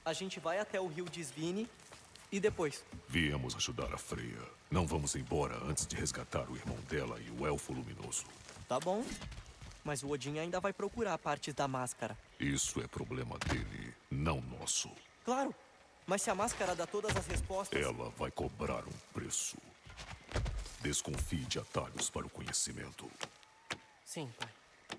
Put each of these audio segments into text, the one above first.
A gente vai até o rio Desvine e depois? Viemos ajudar a Freya. Não vamos embora antes de resgatar o irmão dela e o Elfo Luminoso. Tá bom. Mas o Odin ainda vai procurar partes da máscara. Isso é problema dele, não nosso. Claro. Mas se a máscara dá todas as respostas... Ela vai cobrar um preço. Desconfie de atalhos para o conhecimento. Sim, pai.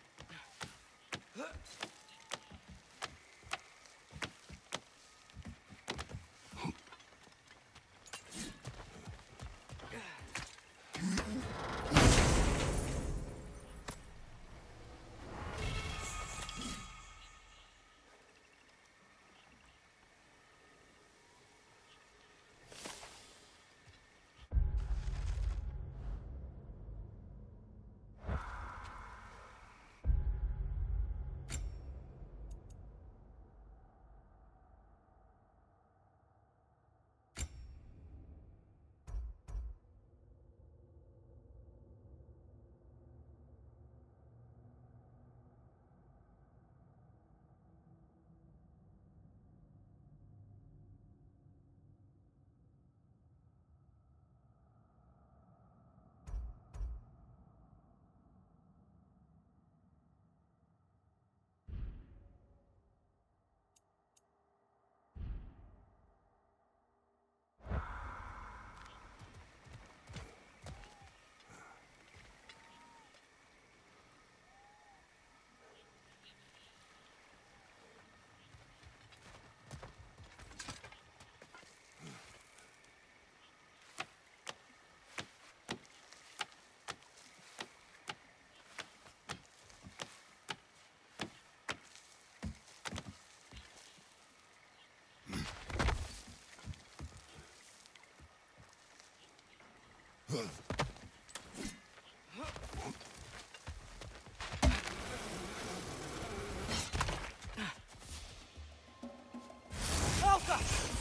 Alta!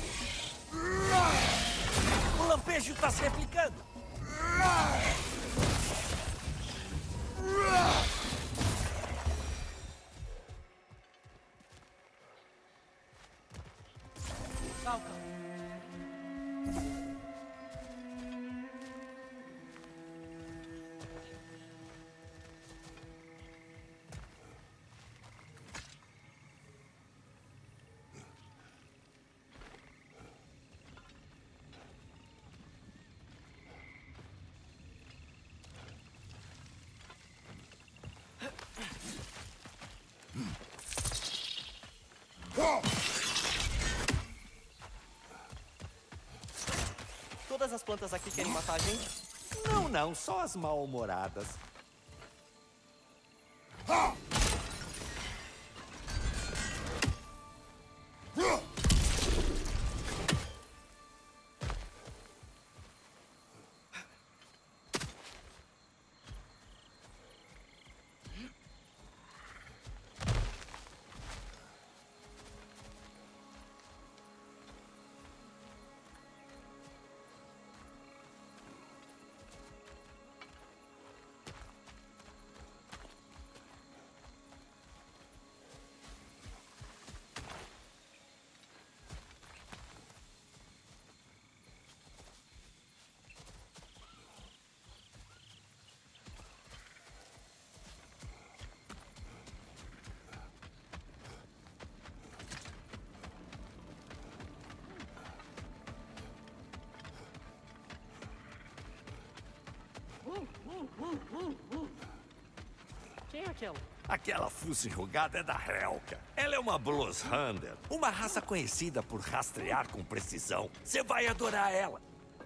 O lampejo está se replicando. Salta. Todas as plantas aqui querem matar a gente? Não, só as mal-humoradas. Quem é aquela? Aquela fuça enrugada é da Helka. Ela é uma Blues Hunter, uma raça conhecida por rastrear com precisão. Você vai adorar ela.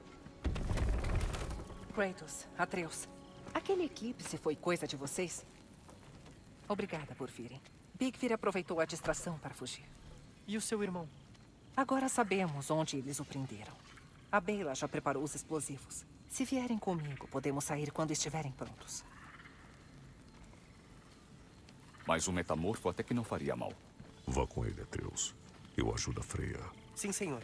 Kratos, Atreus, aquele eclipse foi coisa de vocês? Obrigada por virem. Bigfir aproveitou a distração para fugir. E o seu irmão? Agora sabemos onde eles o prenderam. A Beyla já preparou os explosivos. Se vierem comigo, podemos sair quando estiverem prontos. Mas um metamorfo até que não faria mal. Vá com ele, Atreus. Eu ajudo a Freya. Sim, senhor.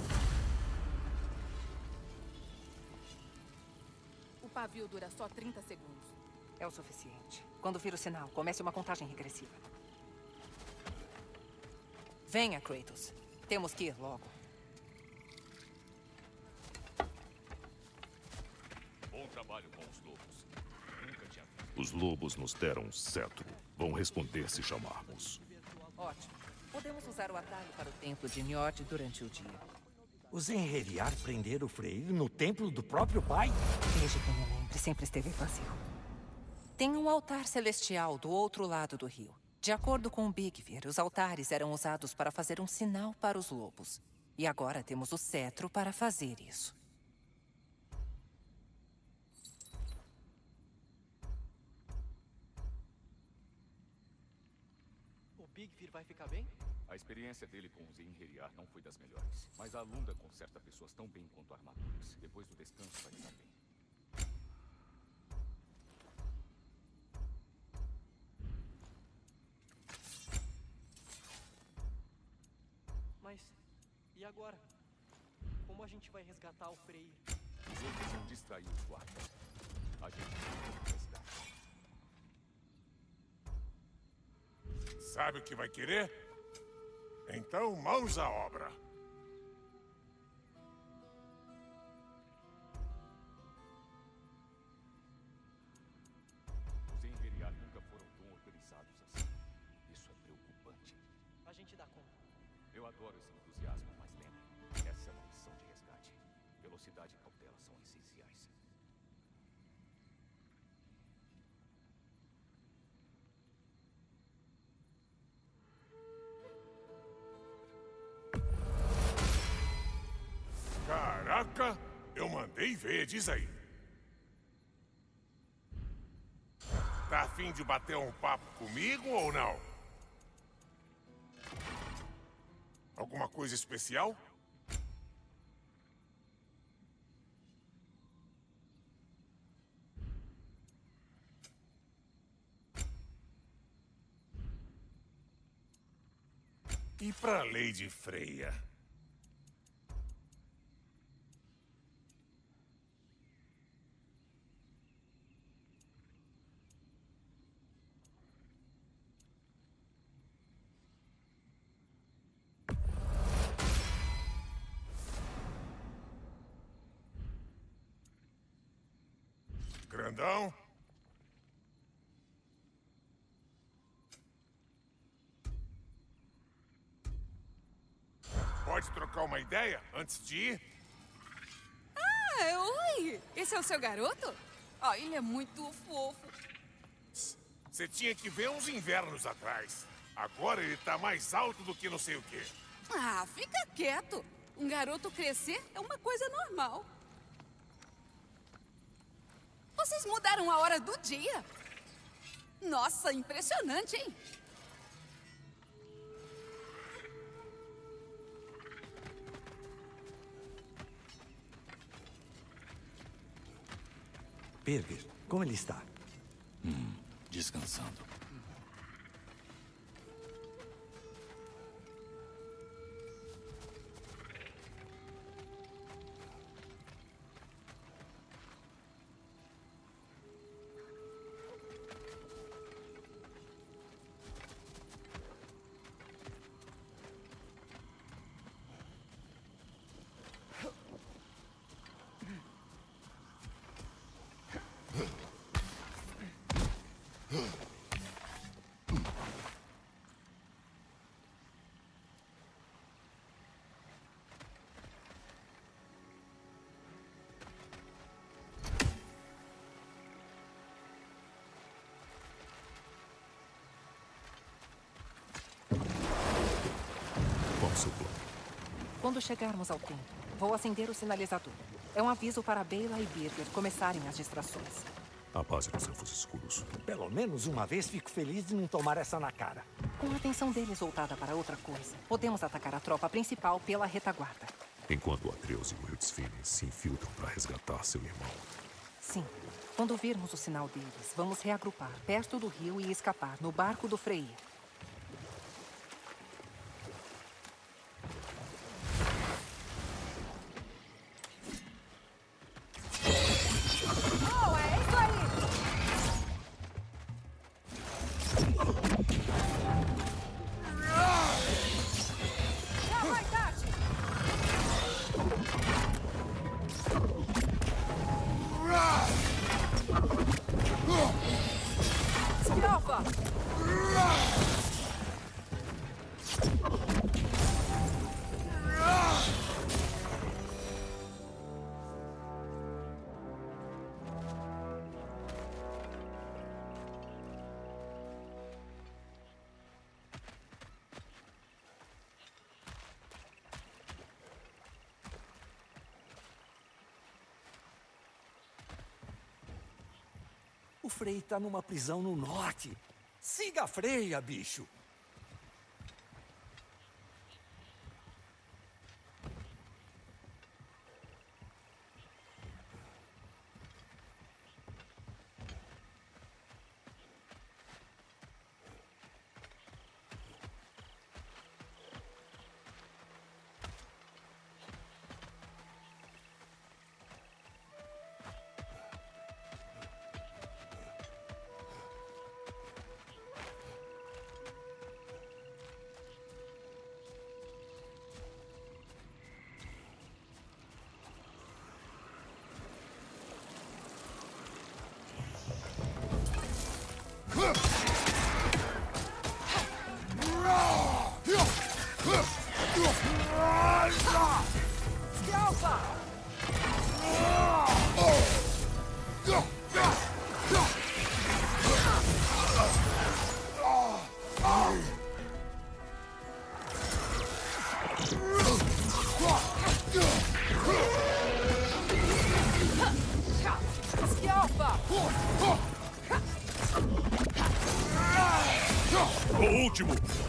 O pavio dura só 30 segundos. É o suficiente. Quando vir o sinal, comece uma contagem regressiva. Venha, Kratos. Temos que ir logo. Bom trabalho com os lobos. Nunca tinha visto. Os lobos nos deram um cetro. Vão responder se chamarmos. Ótimo. Podemos usar o atalho para o templo de Njord durante o dia. Os Enheriar prenderam o Freyr no templo do próprio pai? Desde que eu me lembre, sempre esteve vazio. Tem um altar celestial do outro lado do rio. De acordo com o Bigvir, os altares eram usados para fazer um sinal para os lobos. E agora temos o cetro para fazer isso. O Bigvir vai ficar bem? A experiência dele com os Einherjar não foi das melhores. Mas a Lunda conserta pessoas tão bem quanto armaduras. Depois do descanso vai estar bem. Mas e agora? Como a gente vai resgatar o Freyr? Os outros vão distrair os guardas. A gente tem que resgatar. Sabe o que vai querer? Então, mãos à obra. Os Einherjar nunca foram tão organizados assim. Isso é preocupante. A gente dá conta. Eu adoro esse entusiasmo, mas lembre, essa é uma missão de resgate. Velocidade e cautela são essenciais. Caraca, eu mandei ver, diz aí. Tá a fim de bater um papo comigo ou não? Alguma coisa especial? E pra Lady Freya? Grandão? Pode trocar uma ideia antes de ir? Ah, oi! Esse é o seu garoto? Ó, ele é muito fofo. Você tinha que ver uns invernos atrás. Agora ele tá mais alto do que não sei o quê. Ah, fica quieto. Um garoto crescer é uma coisa normal. Vocês mudaram a hora do dia. Nossa, impressionante, hein? Birgir, como ele está? Descansando. Qual o seu plano? Quando chegarmos ao templo, vou acender o sinalizador. É um aviso para Beyla e Birgir começarem as distrações. A base dos elfos escuros. Pelo menos uma vez fico feliz de não tomar essa na cara. Com a atenção deles voltada para outra coisa, podemos atacar a tropa principal pela retaguarda. Enquanto Atreus e Wildfine se infiltram para resgatar seu irmão. Sim. Quando virmos o sinal deles, vamos reagrupar perto do rio e escapar no barco do Freyr. Já vai dar! Skjalfa! O Frei tá numa prisão no norte. Siga a freia, bicho. O último!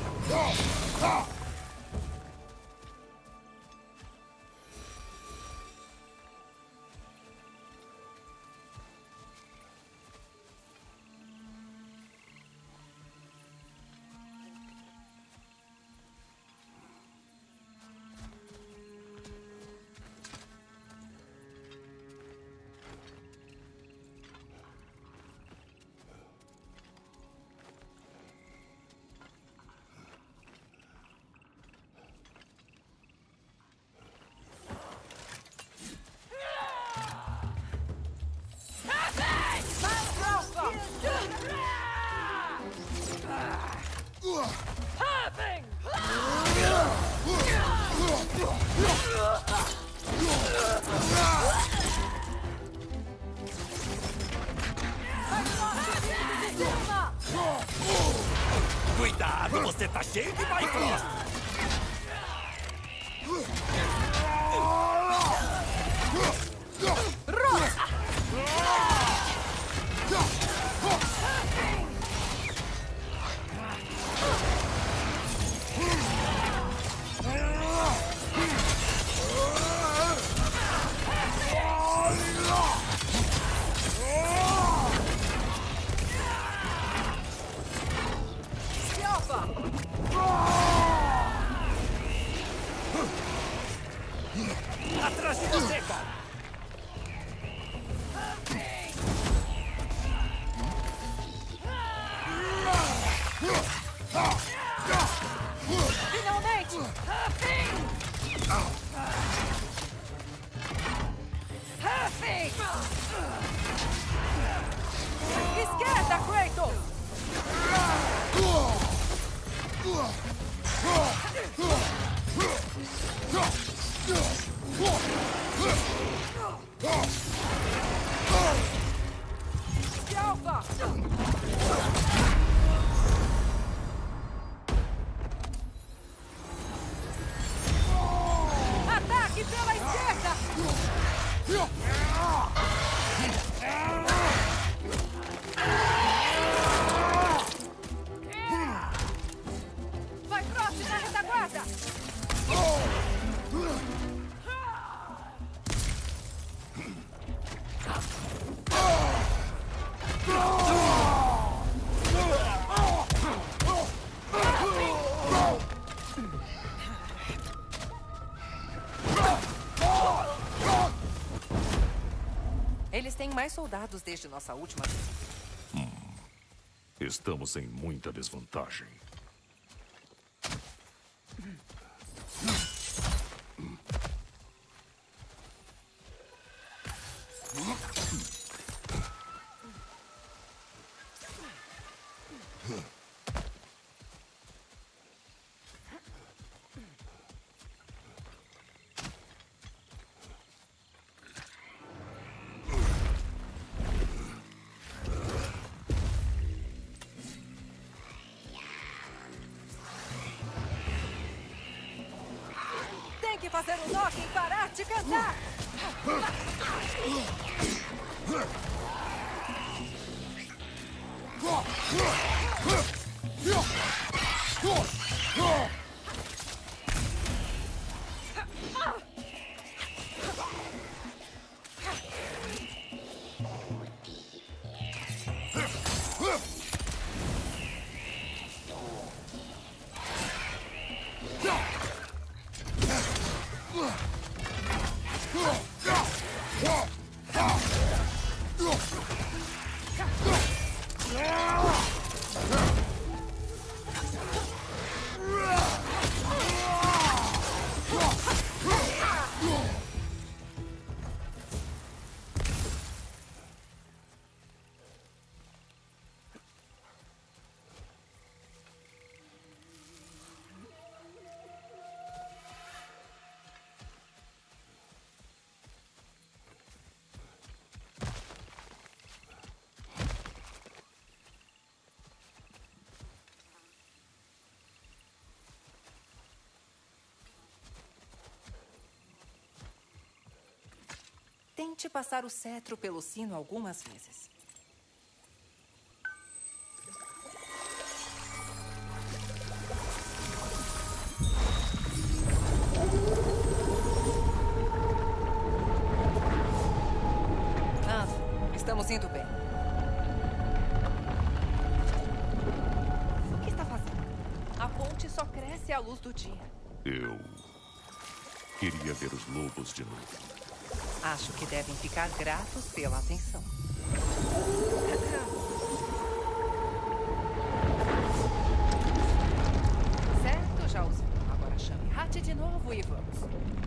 Cuidado, você tá cheio de Bifrost. Atrás de você, cara! Finalmente! Esquerda, Kratos! Skjalfa! Ataque pela esquerda! Vai, Frost, na retaguarda! Eles têm mais soldados desde nossa última visita. Estamos em muita desvantagem. Tem que fazer o Nock e parar de cantar! Tente passar o cetro pelo sino algumas vezes. Estamos indo bem. O que está fazendo? A ponte só cresce à luz do dia. Eu queria ver os lobos de novo. Acho que devem ficar gratos pela atenção. Certo, já usei. Agora chame Hattie de novo e vamos.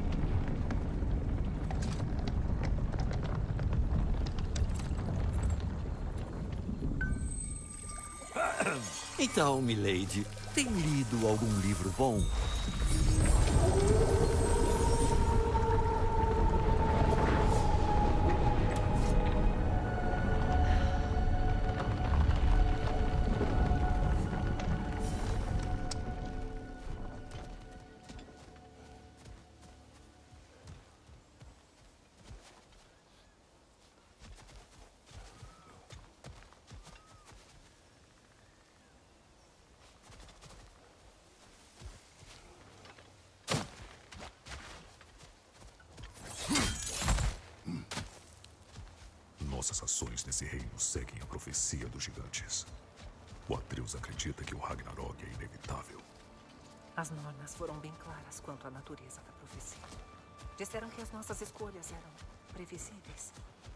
Então, milady, tem lido algum livro bom? Nossas ações nesse reino seguem a profecia dos gigantes. O Atreus acredita que o Ragnarok é inevitável. As nornas foram bem claras quanto à natureza da profecia. Disseram que as nossas escolhas eram previsíveis.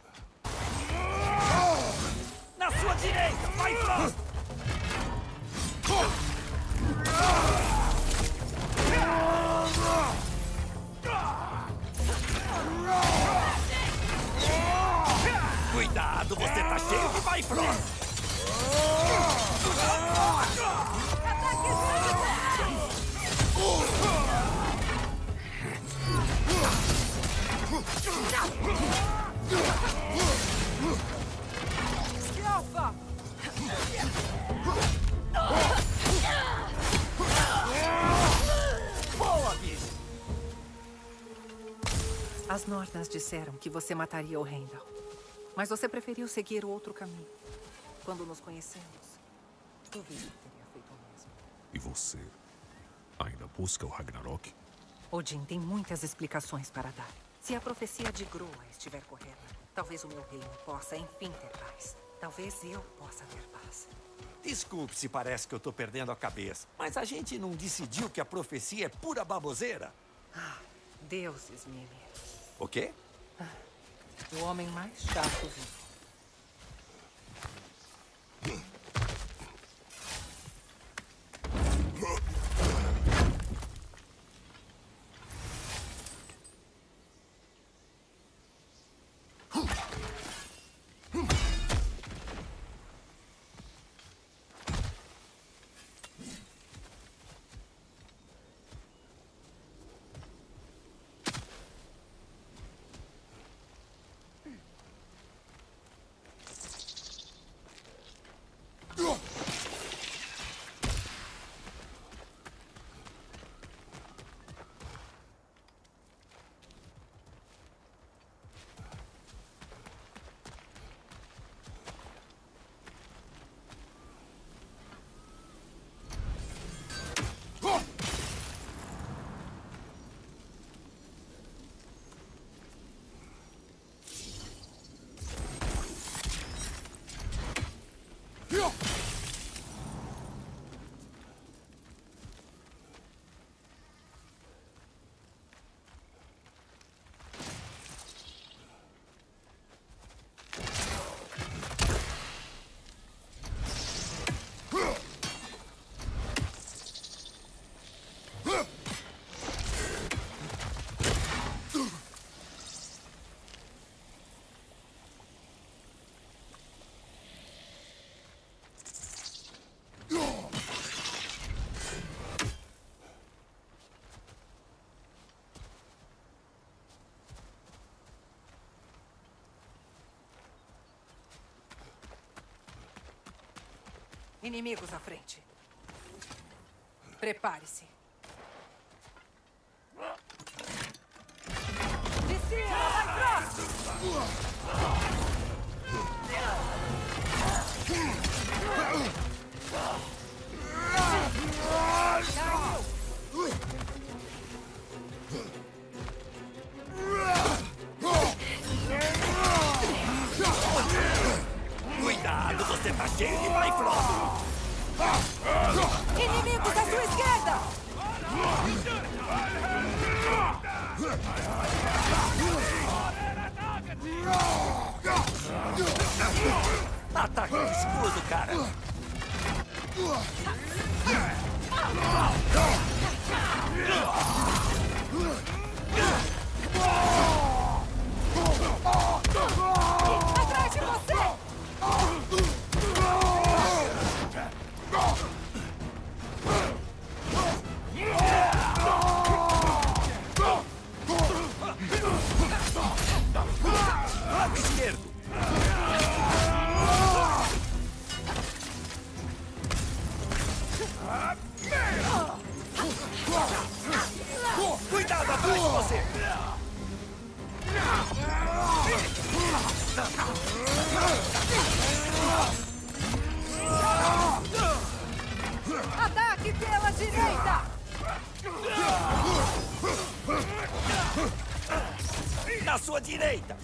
Na sua direita! Vai, Frost! Cuidado, você tá cheio de vai, Frost! Escalpa! Boa, bicho! As nornas disseram que você mataria o Heimdall. Mas você preferiu seguir outro caminho. Quando nos conhecemos, duvido que teria feito o mesmo. E você ainda busca o Ragnarok? Odin tem muitas explicações para dar. Se a profecia de Groa estiver correta, talvez o meu reino possa enfim ter paz. Talvez eu possa ter paz. Desculpe se parece que eu tô perdendo a cabeça, mas a gente não decidiu que a profecia é pura baboseira? Deuses, Mimir. O quê? O homem mais chato vivo. Inimigos à frente. Prepare-se. De cima, mais próximo! Cuidado, você tá cheio de Bifrost! Inimigos à sua esquerda! Ataque no escudo, cara! Atrás de você! Lado esquerdo! Cuidado atrás de você! Ataque pela direita! Na sua direita!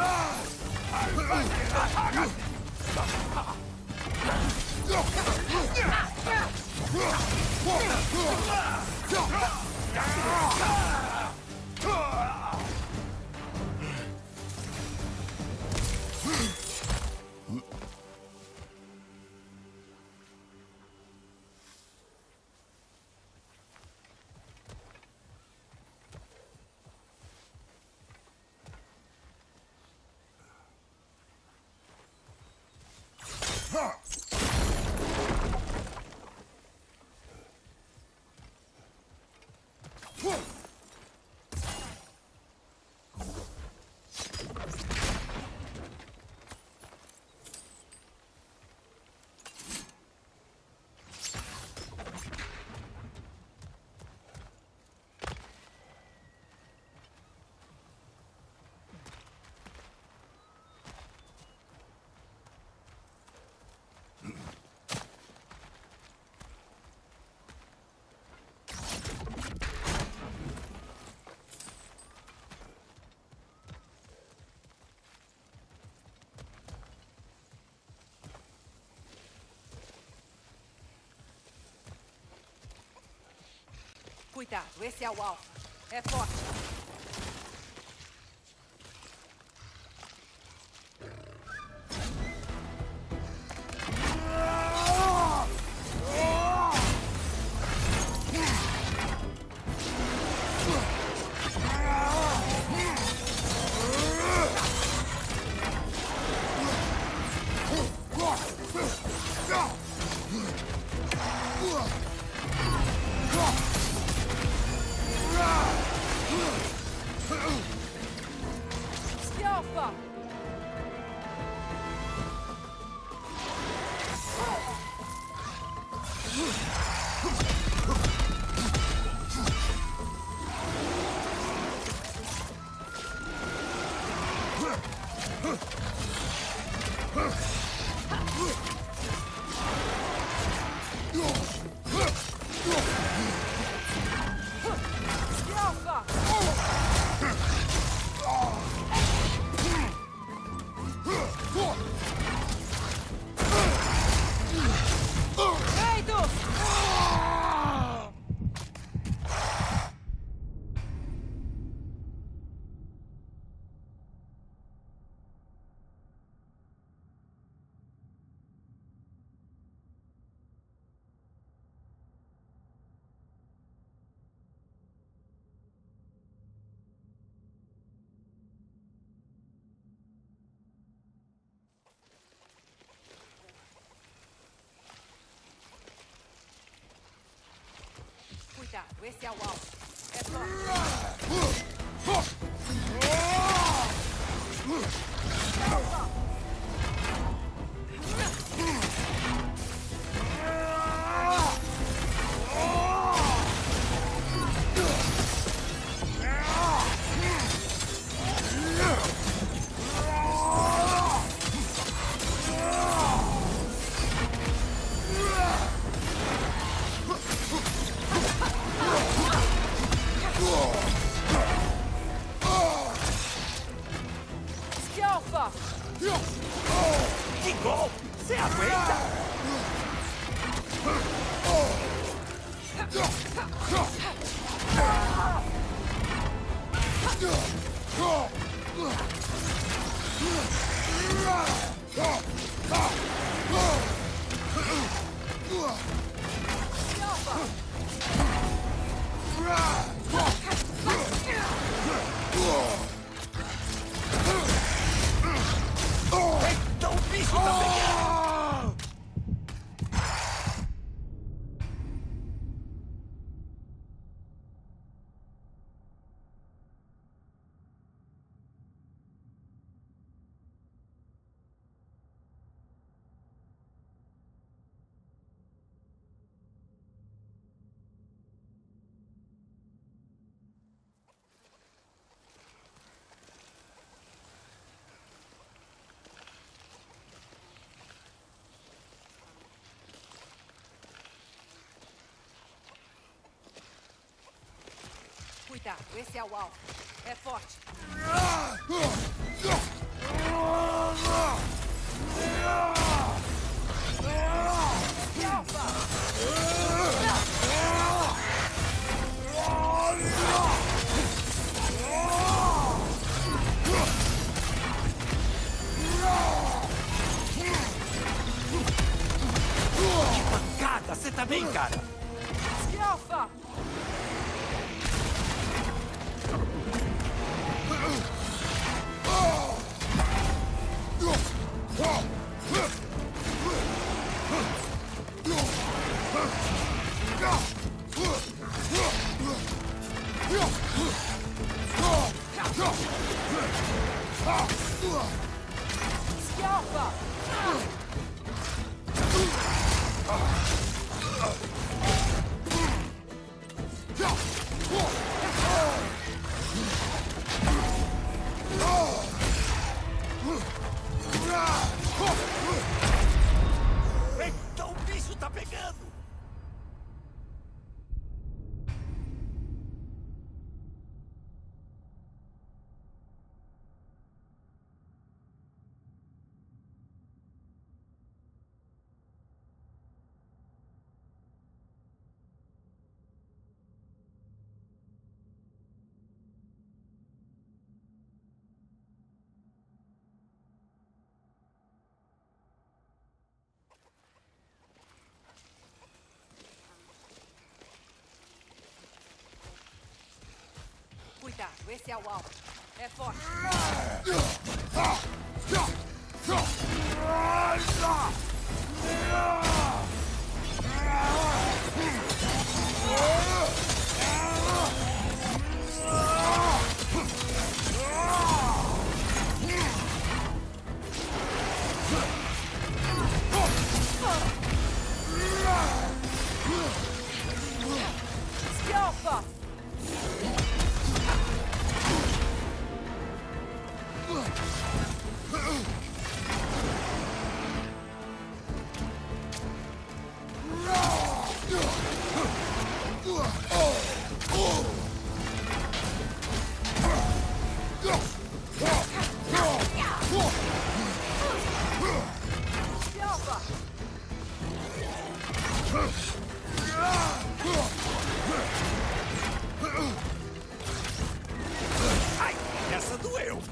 Cuidado, esse é o alfa. É forte. Esse é o alvo. É forte. Scalpa! Que golpe! Você aguenta? Então o bicho tá pegando! Cuidado, esse é o alvo. É forte. Que pancada! Você tá bem, cara? Scalpa! Scalpa! Então o bicho tá pegando! Cuidado, esse é o alvo. É forte. Scalpa! Scalpa! Ai, essa doeu!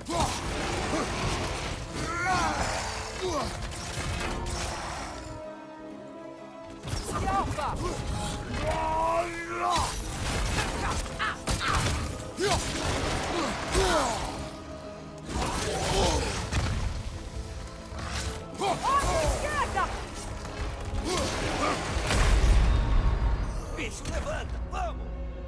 Scalpa! Esquerda! Bicho, levanta! Vamos!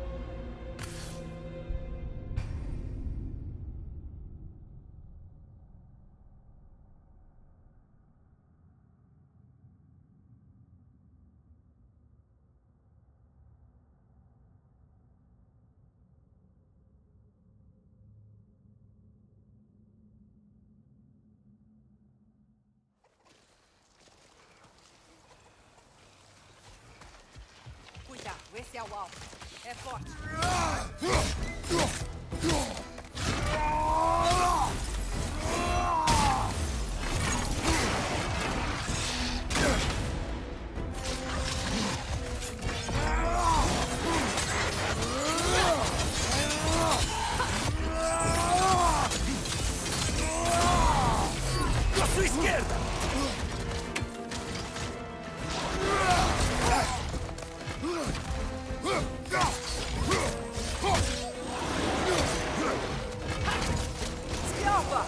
esse é o alvo. É forte. À sua esquerda! Esquialva!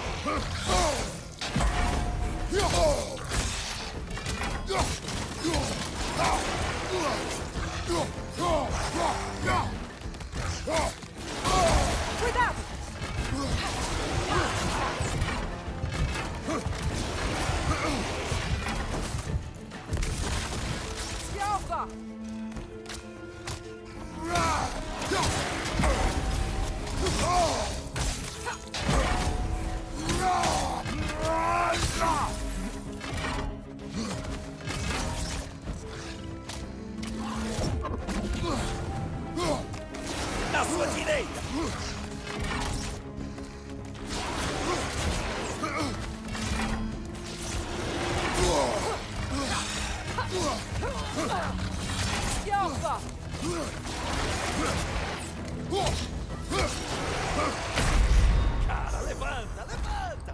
Cuidado! Esquialva! Na sua direita! Esquialva! Cara, levanta, levanta!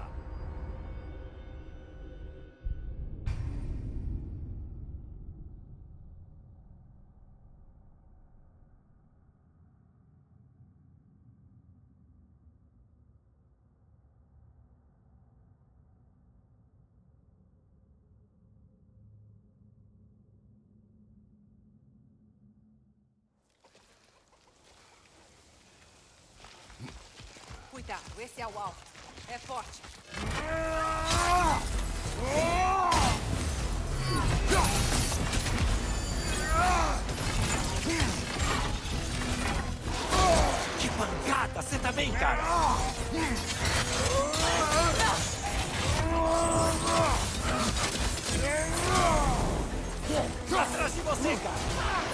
Cuidado, esse é o alvo. É forte. Que pancada! Você tá bem, cara? Atrás de você, cara!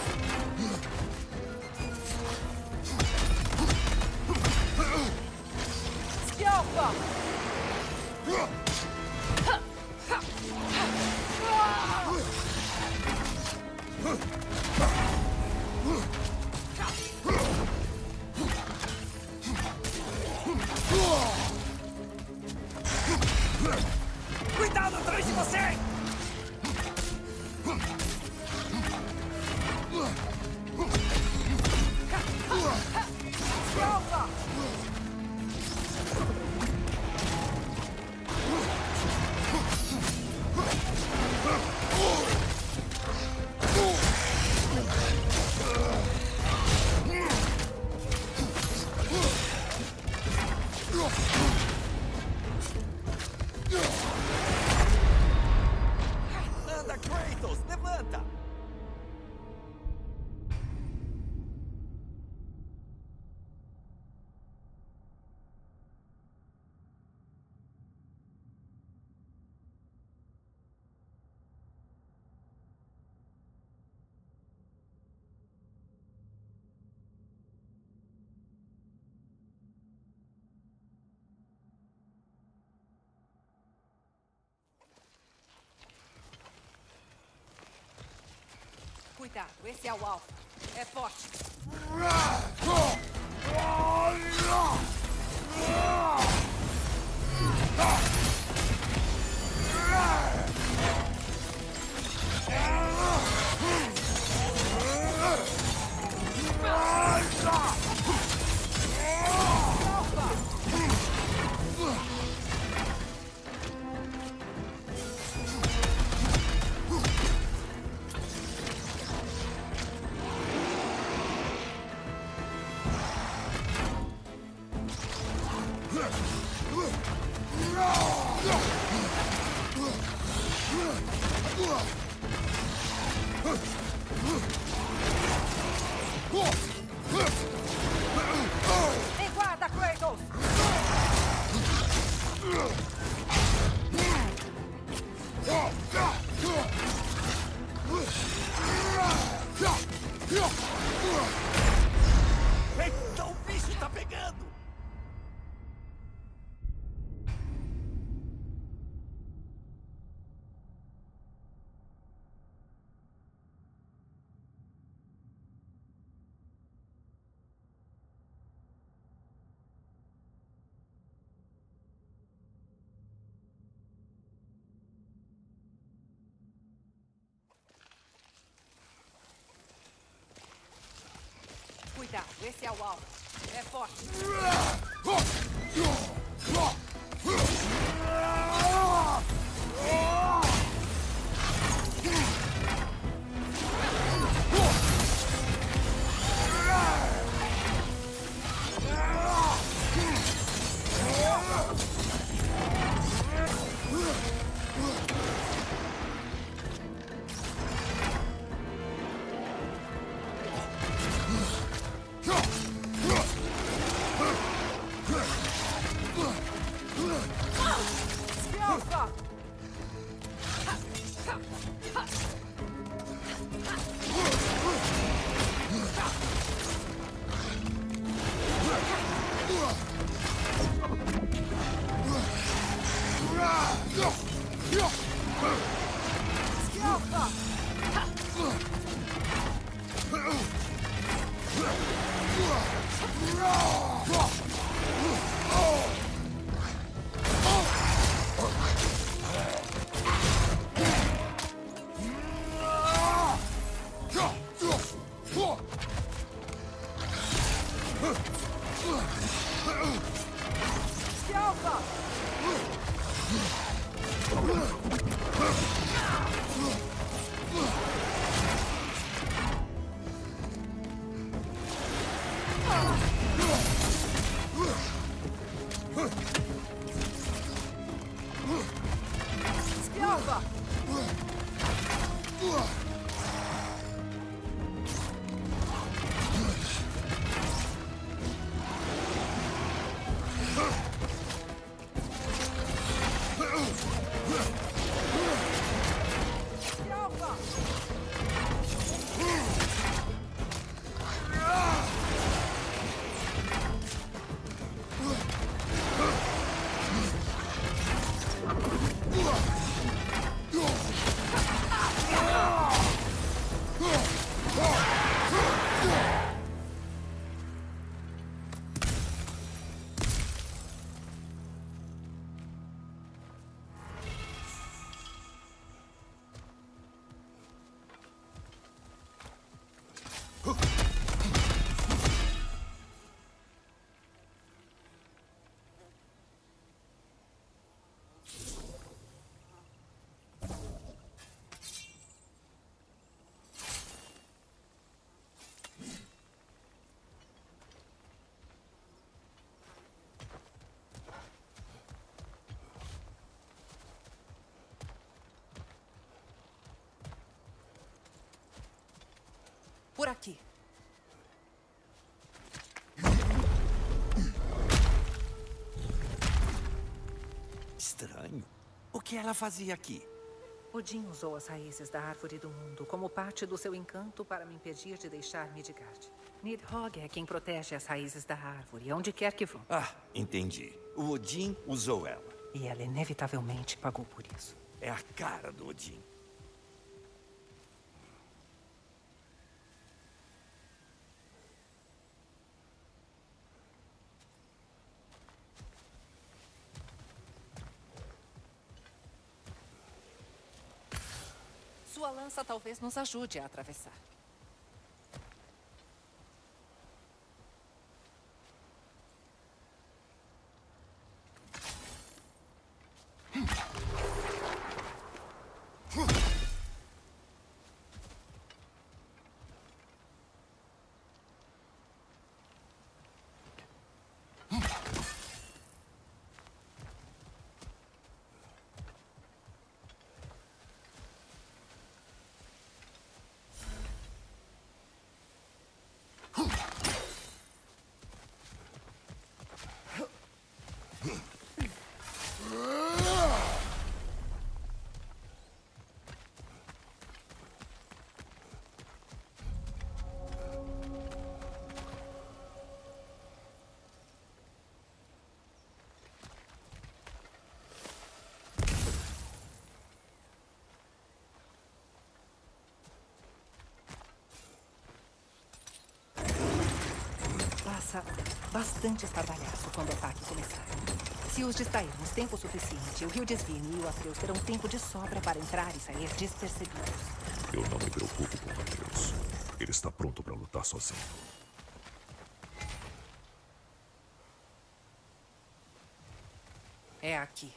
Esquialva! Cuidado atrás de você! Esquialva! Anda, Kratos! Levanta! Cuidado, esse é o alvo. É forte. Em guarda, Kratos! Cuidado, esse é o alvo. É forte. Por aqui. Estranho. O que ela fazia aqui? Odin usou as raízes da árvore do mundo como parte do seu encanto para me impedir de deixar Midgard. Nidhogg é quem protege as raízes da árvore, onde quer que vão. Ah, entendi. O Odin usou ela. E ela inevitavelmente pagou por isso. É a cara do Odin. Sua lança talvez nos ajude a atravessar. Passa bastante estardalhaço quando o ataque começar. Se os distrairmos tempo suficiente, o Rio Desvine e o Atreus terão tempo de sobra para entrar e sair despercebidos. Eu não me preocupo com o Atreus. Ele está pronto para lutar sozinho. É aqui.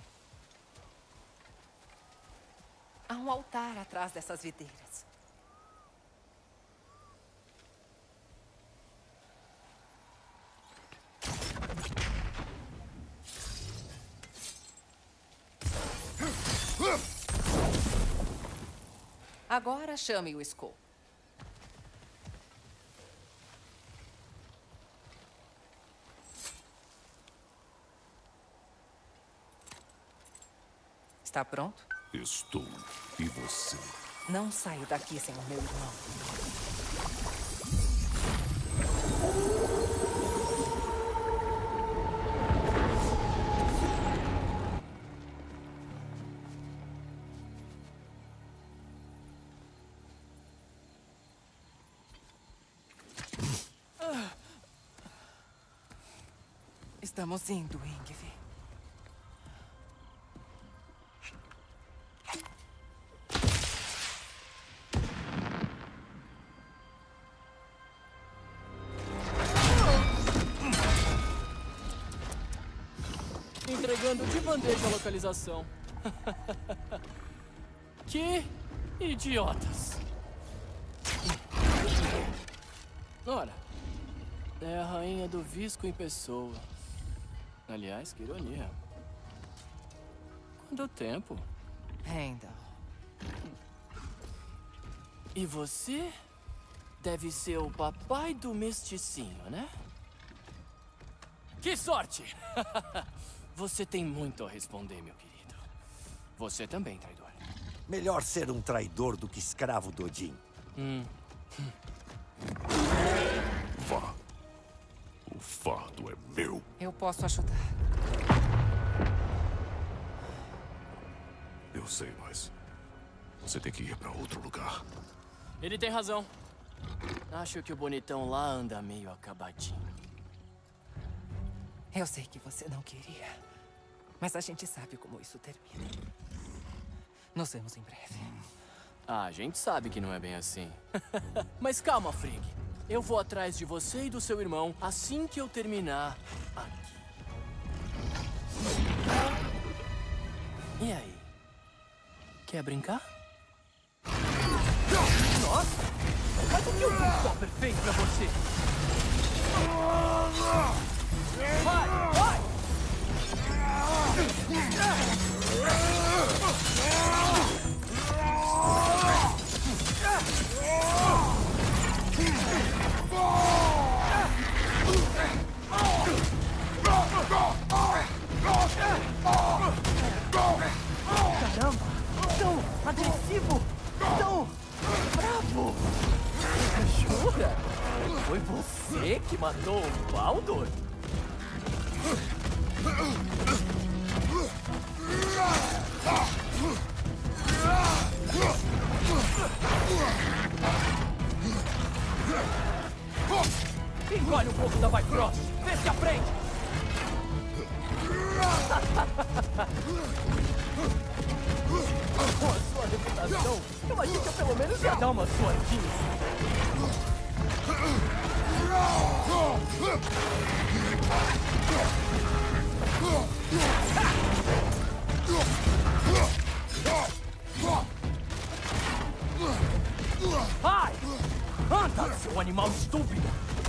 Há um altar atrás dessas videiras. Agora chame o Skull. Está pronto? Estou. E você? Não saio daqui sem o meu irmão. Estamos indo, Ingvi. Entregando de bandeja a localização. Que idiotas. Ora, é a rainha do Visco em pessoa. Aliás, que ironia. Quanto tempo? Randall. E você deve ser o papai do mesticinho, né? Que sorte! Você tem muito a responder, meu querido. Você também, traidor. Melhor ser um traidor do que escravo do Odin. Vá. O fardo é meu. Eu posso ajudar. Eu sei, mas... você tem que ir pra outro lugar. Ele tem razão. Acho que o bonitão lá anda meio acabadinho. Eu sei que você não queria. Mas a gente sabe como isso termina. Nos vemos em breve. Ah, a gente sabe que não é bem assim. Mas calma, Frigg. Eu vou atrás de você e do seu irmão assim que eu terminar aqui. E aí? Quer brincar? Nossa! Mas o que o Bullstopper fez pra você? Vai! Vai! Caramba! Tão agressivo! Tão bravo! Jura? Foi você que matou o Baldur? Engole um pouco da Bifrost! Vê se aprende! Com a sua reputação, eu achei que eu pelo menos ia dar uma suadinha. Vai! Anda, seu animal estúpido!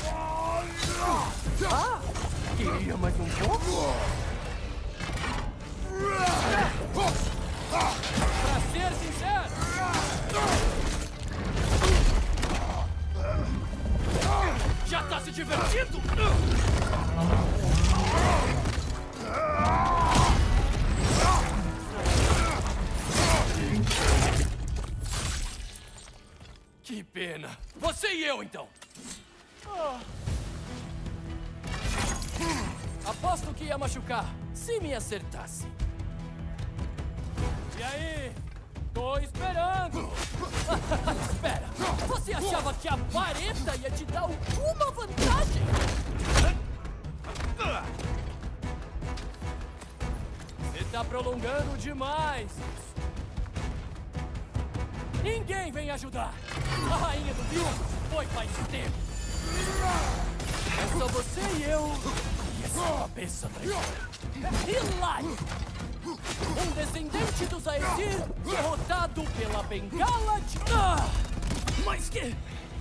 Ah! Queria mais um pouco? Pra ser sincero! Já tá se divertindo? Que pena! Você e eu, então! Aposto que ia machucar, se me acertasse. E aí? Tô esperando! Espera! Você achava que a vareta ia te dar alguma vantagem? Você tá prolongando demais! Ninguém vem ajudar! A rainha do Vilmo foi faz tempo! É só você e eu e Cabeça traidora. Hilari! Um descendente dos Aesir derrotado pela bengala de... Mas que...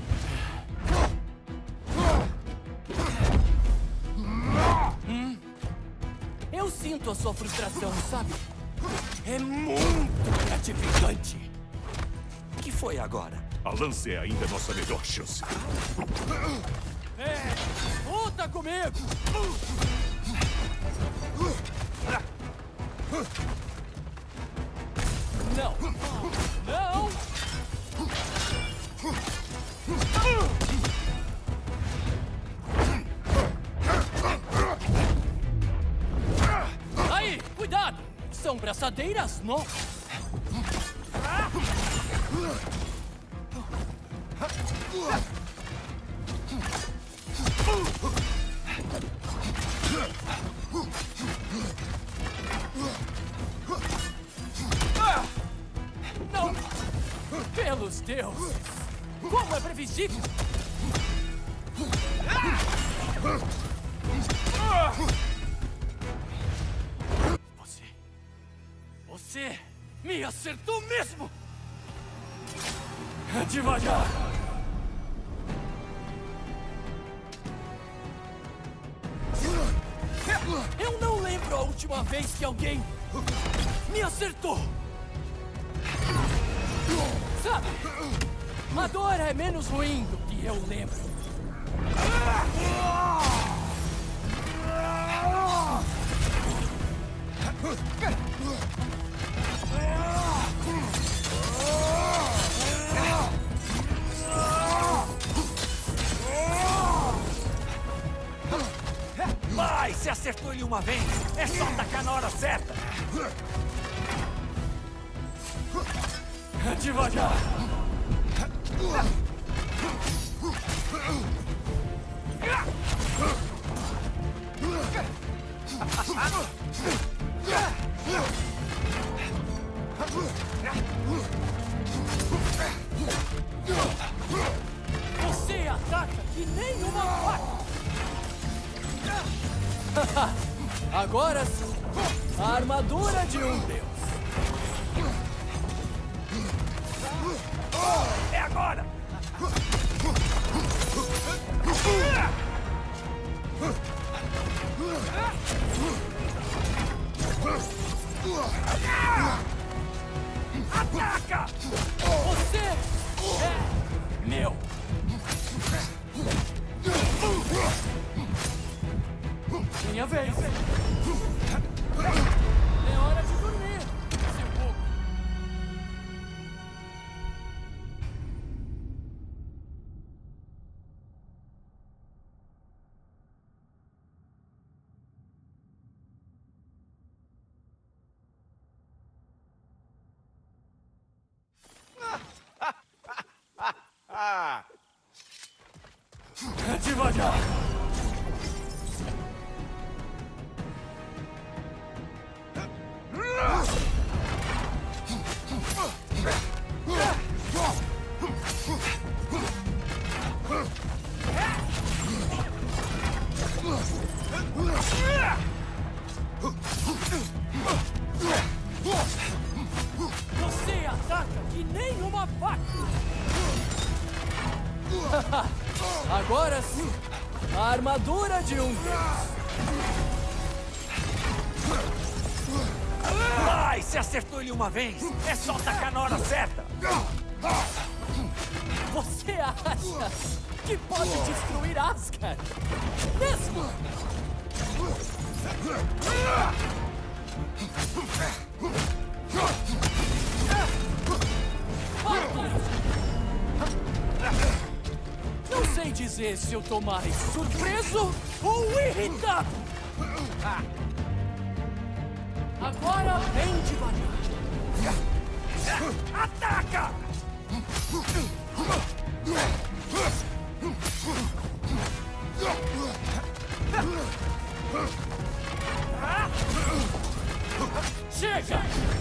Eu sinto a sua frustração, sabe? É muito gratificante. O que foi agora? A Lance é ainda nossa melhor chance. Luta comigo! Não! Não! Aí, cuidado! São braçadeiras novas. Não! Pelos deuses! Como é previsível! Você me acertou mesmo! Devagar! Eu não lembro a última vez que alguém me acertou! Sabe, a dor é menos ruim do que eu lembro. Vai, se acertou ele uma vez, é só atacar na hora certa. Devagar. Você ataca que nem uma faca. Agora sim, a armadura de um deus. É agora! Ataca! Você é meu. Minha vez. É hora de dormir, seu bobo. Devagar. Você ataca que nem uma faca. Agora sim, a armadura de um deus. Vai, se acertou ele uma vez, é só atacar na hora certa. Você acha que pode destruir Asgard? Mesmo? Não sei dizer se eu tô mais surpreso ou irritado. Agora vem devagar. Ataca! Chega!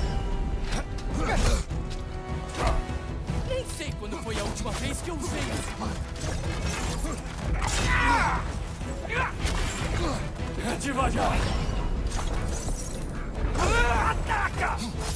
Nem sei quando foi a última vez que eu usei isso. Devagar! Ataca!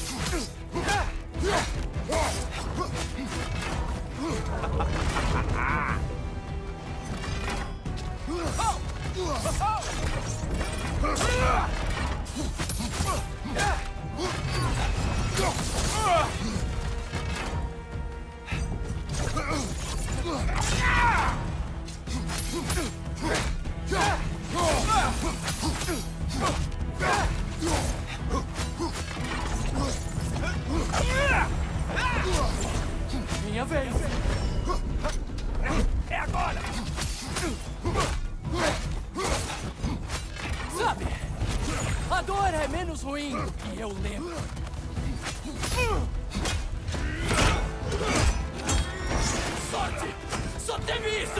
Minha vez! É agora! Sabe, a dor é menos ruim do que eu lembro. Sorte! Só teve isso!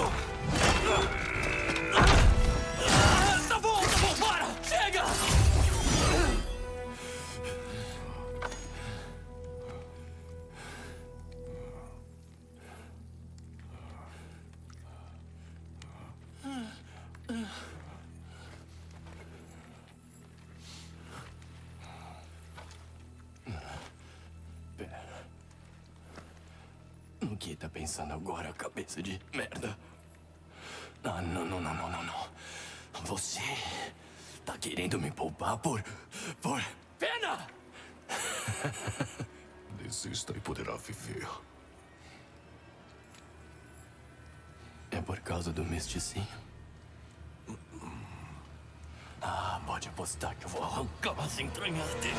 Tá bom, para! Chega! O que tá pensando agora, cabeça de merda? Ah, não. Você tá querendo me poupar por pena? Desista e poderá viver. É por causa do mesticinho? Ah, pode apostar que eu vou arrancar as entranhas dele.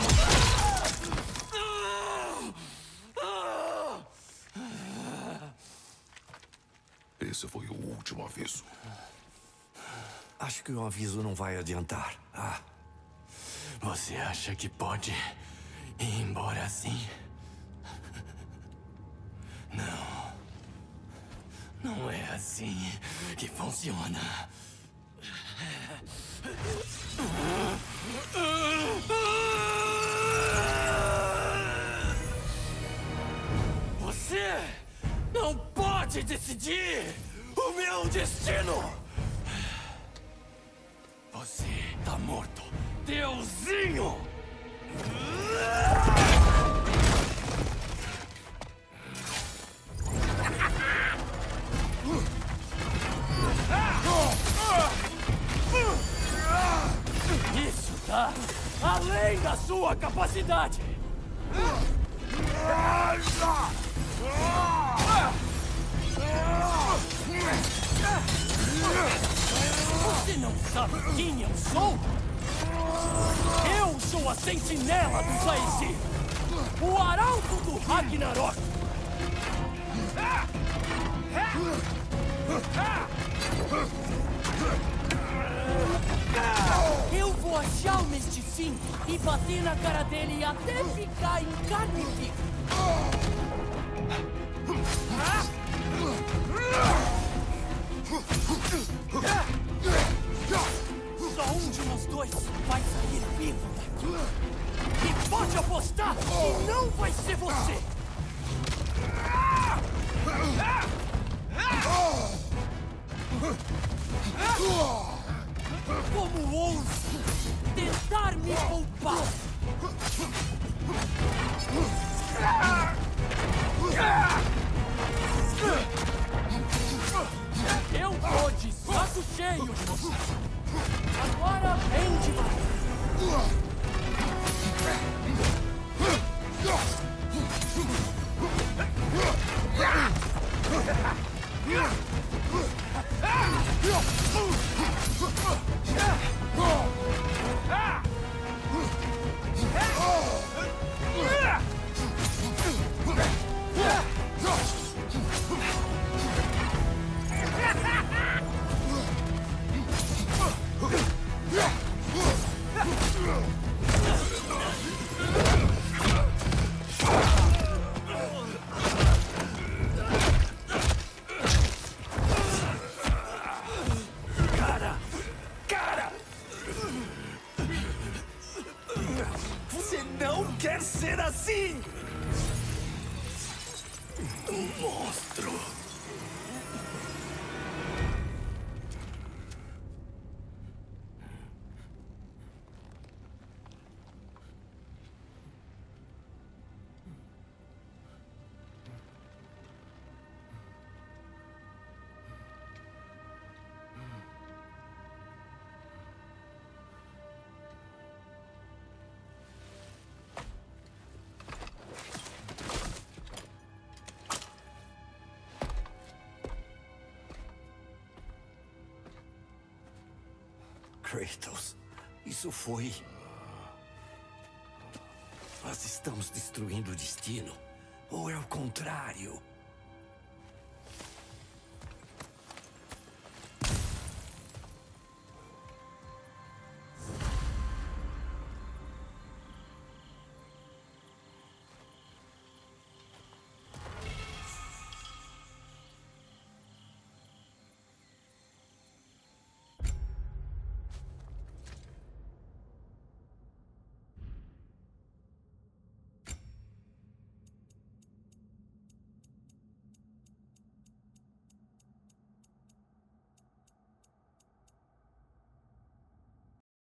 Esse foi o último aviso. Acho que o aviso não vai adiantar. Você acha que pode ir embora assim? Não é assim que funciona. Você não pode decidir o meu destino! Você tá morto, Deusinho! Isso tá além da sua capacidade! Você não sabe quem eu sou? Eu sou a sentinela dos Aesir, o arauto do Ragnarok! Eu vou achar o mesticinho e bater na cara dele até ficar em carne viva! Só um de nós dois vai sair vivo daqui. E pode apostar que não vai ser você! Como ousa tentar me poupar? Eu tô de saco cheio de você. Agora vem devagar. Você não quer ser assim! Um monstro! Kratos, isso foi... Nós estamos destruindo o destino. Ou é o contrário?